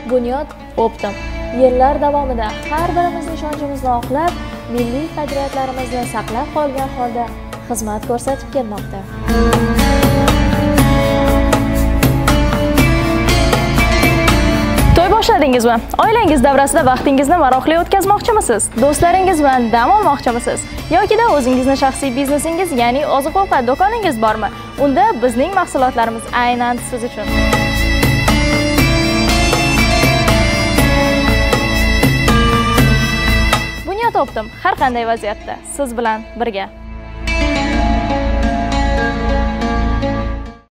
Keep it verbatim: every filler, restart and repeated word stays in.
Bunyod Optim yillar davomida har birimiz ishonchimizni oqlab, milliy qadriyatlarimizni saqlab qolgan holda xizmat ko'rsatib kelmoqda. To'y boshladingizmi? Oilangiz davrasida vaqtingizni maroqli o'tkazmoqchimisiz? Do'stlaringiz bilan dam olmoqchimisiz? Yokida o'zingizning shaxsiy biznesingiz, ya'ni oziq-ovqat do'koningiz bormi? Unda bizning mahsulotlarimiz aynan siz uchun. Bunyod Optim har qanday vaziyatda siz bilan birga.